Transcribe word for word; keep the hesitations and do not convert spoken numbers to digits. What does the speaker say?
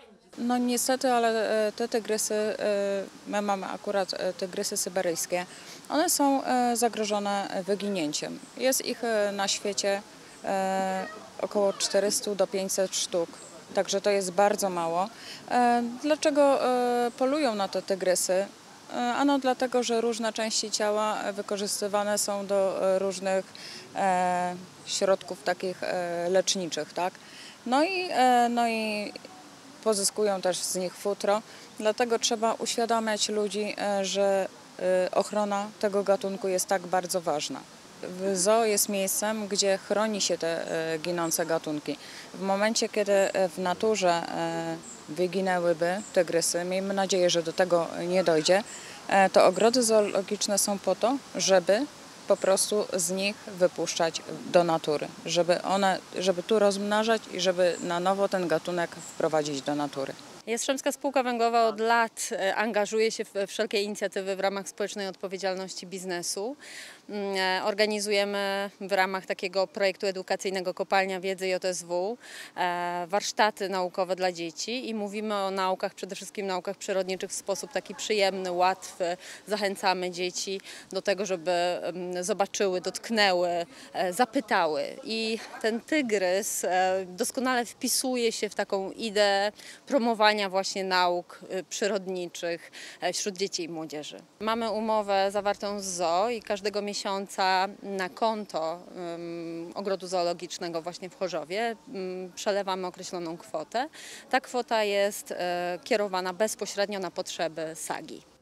No niestety, ale e, te tygrysy, e, my mamy akurat e, tygrysy syberyjskie, one są e, zagrożone wyginięciem. Jest ich e, na świecie e, około czterysta do pięciuset sztuk, także to jest bardzo mało. E, Dlaczego e, polują na te tygrysy? E, Ano dlatego, że różne części ciała e, wykorzystywane są do e, różnych e, środków takich e, leczniczych, tak? No i, e, no i pozyskują też z nich futro, dlatego trzeba uświadamiać ludzi, e, że e, ochrona tego gatunku jest tak bardzo ważna. W zoo jest miejscem, gdzie chroni się te e, ginące gatunki. W momencie, kiedy e, w naturze e, wyginęłyby tygrysy, miejmy nadzieję, że do tego nie dojdzie, e, to ogrody zoologiczne są po to, żeby po prostu z nich wypuszczać do natury, żeby one, żeby tu rozmnażać i żeby na nowo ten gatunek wprowadzić do natury. Jastrzębska Spółka Węglowa od lat e, angażuje się w wszelkie inicjatywy w ramach społecznej odpowiedzialności biznesu. Mm, e, Organizujemy w ramach takiego projektu edukacyjnego Kopalnia Wiedzy J S W e, warsztaty naukowe dla dzieci i mówimy o naukach, przede wszystkim naukach przyrodniczych w sposób taki przyjemny, łatwy. Zachęcamy dzieci do tego, żeby mm, zobaczyły, dotknęły, e, zapytały. I ten tygrys e, doskonale wpisuje się w taką ideę promowania właśnie nauk y, przyrodniczych e, wśród dzieci i młodzieży. Mamy umowę zawartą z zoo i każdego miesiąca na konto um, ogrodu zoologicznego właśnie w Chorzowie um, przelewamy określoną kwotę. Ta kwota jest e, kierowana bezpośrednio na potrzeby sagi.